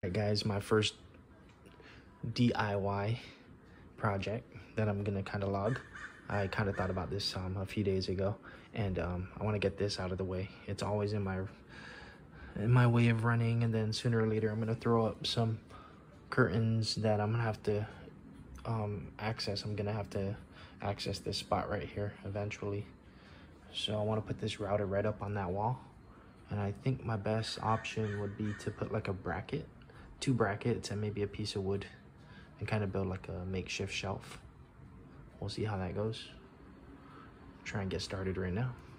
Alright guys, my first DIY project that I'm gonna kind of log. I kind of thought about this a few days ago, and I want to get this out of the way. It's always in my way of running, and then sooner or later I'm gonna throw up some curtains that I'm gonna have to access. I'm gonna have to access this spot right here eventually. So I want to put this router right up on that wall, and I think my best option would be to put like a bracket, 2 brackets, and maybe a piece of wood, and kind of build like a makeshift shelf. We'll see how that goes. Try and get started right now.